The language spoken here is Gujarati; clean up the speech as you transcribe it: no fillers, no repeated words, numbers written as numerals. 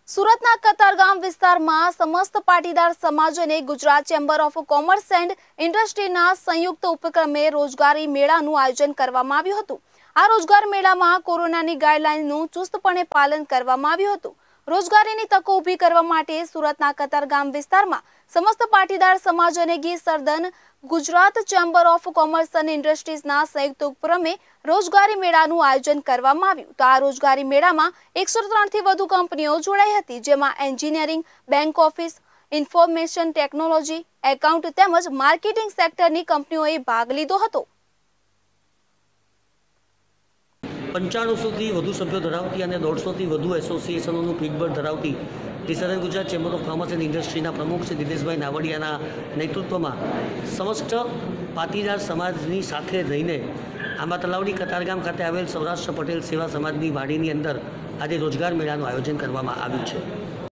સુરતના કતારગામ વિસ્તારમાં સમસ્ત પાટીદાર સમાજ અને Gujarat chamber of commerce and ઇન્ડસ્ટ્રીના સંયુક્ત ઉપક્રમે રોજગારી મેળાનું આયોજન કરવામાં આવ્યું હતું। આ રોજગાર મેળામાં કોરોનાની ગાઈડલાઈનનું ચુસ્તપણે પાલન કરવામાં આવ્યું હતું। રોજગારીની તકો ઊભી કરવા માટે સુરતના કતારગામ વિસ્તારમાં સમસ્ત પાટીદાર સમાજ અને ગીર southern Gujarat chamber of commerce અને ઇન્ડસ્ટ્રીઝના સંયુક્ત ઉપક્રમે રોજગારી મેળાનું આયોજન કરવામાં આવ્યું। તો આ રોજગારી મેળામાં 103 થી વધુ કંપનીઓ જોડાઈ હતી, જેમાં engineering, bank office, information technology, account તેમજ માર્કેટિંગ સેક્ટરની કંપનીઓએ ભાગ લીધો હતો। 9500 થી વધુ સભ્યો ધરાવતી અને 150 થી વધુ એસોસિએશનોનું પીઠબળ ધરાવતી સદન Gujarat chamber of commerce and ઇન્ડસ્ટ્રીના પ્રમુખ શ્રી દિનેશભાઈ નાવડિયાના નેતૃત્વમાં સમસ્ત પાટીદાર સમાજની સાથે રહીને આંબા તલાવડી કતારગામ ખાતે આવેલ સૌરાષ્ટ્ર પટેલ સેવા સમાજની વાડીની અંદર આજે રોજગાર મેળાનું આયોજન કરવામાં આવ્યું છે।